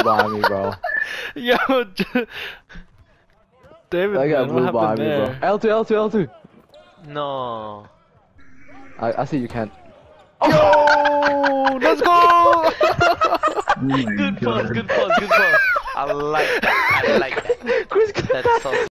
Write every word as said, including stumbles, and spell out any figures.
behind me, bro. Yo, David, I got man, blue what behind happened me, bro. there? L two, L two, L two. No. I, I see you can't. Yo, let's go! Oh my Good god. pause, good pause, good pause. I like that. I like that. Chris, That's so